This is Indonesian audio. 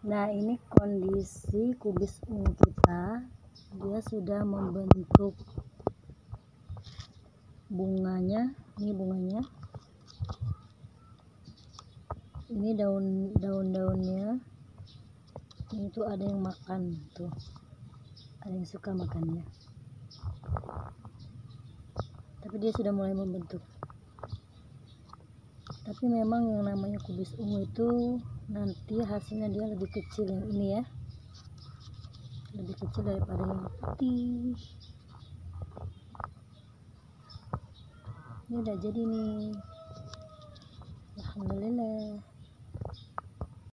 Nah, ini kondisi kubis ungu kita. Dia sudah membentuk bunganya. Ini bunganya. Ini daun-daunnya. Ini tuh ada yang makan tuh. Ada yang suka makannya. Tapi dia sudah mulai membentuk. Tapi memang yang namanya kubis ungu itu nanti hasilnya dia lebih kecil, yang ini ya, lebih kecil daripada yang putih. Ini udah jadi nih, alhamdulillah.